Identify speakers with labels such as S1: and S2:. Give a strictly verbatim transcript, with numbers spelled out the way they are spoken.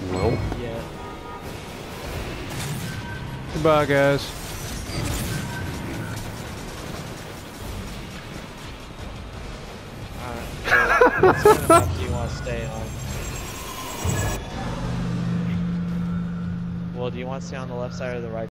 S1: Well.
S2: Yeah.
S1: Goodbye, guys.
S2: Alright. Well, what map do you want to stay on? Well, do you want to stay on the left side or the right?